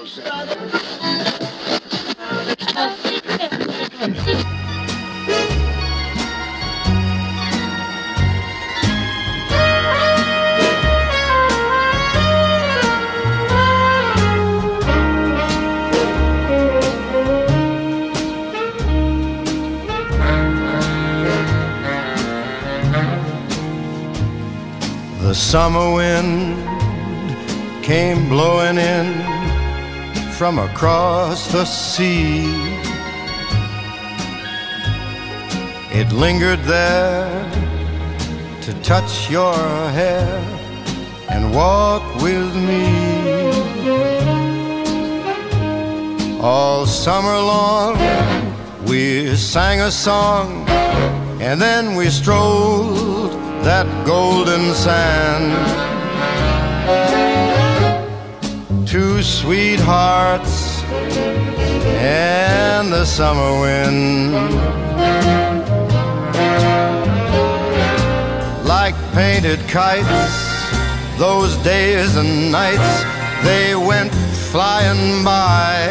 The summer wind came blowing in from across the sea. It lingered there to touch your hair and walk with me. All summer long we sang a song, and then we strolled that golden sand. Two sweethearts and the summer wind, like painted kites, those days and nights, they went flying by.